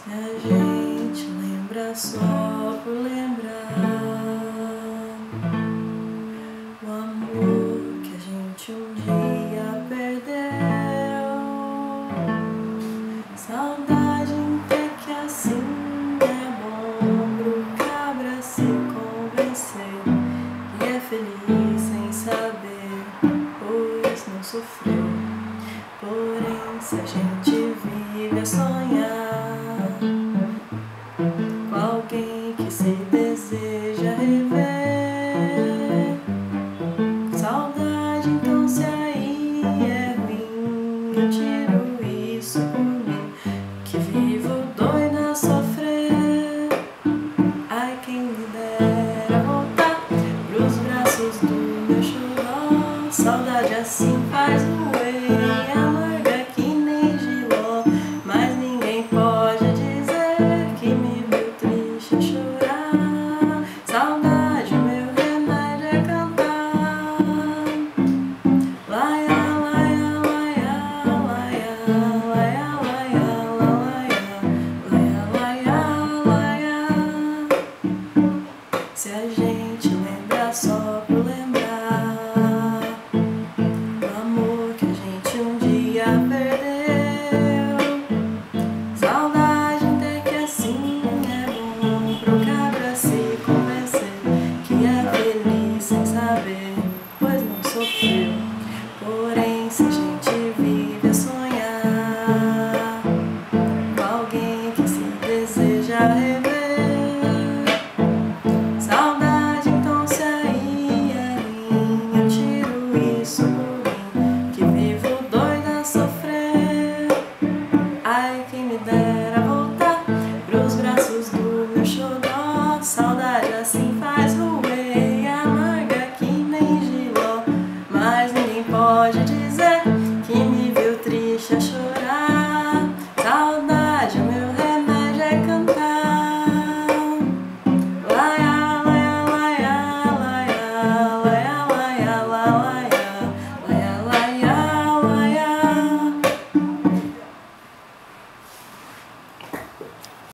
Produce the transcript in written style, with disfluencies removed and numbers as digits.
Se a gente lembra só por lembrar o amor que a gente um dia perdeu, saudade até que assim é bom pro cabra se convencer que é feliz sem saber, pois não sofreu. Porém, se a gente vive a sonhar,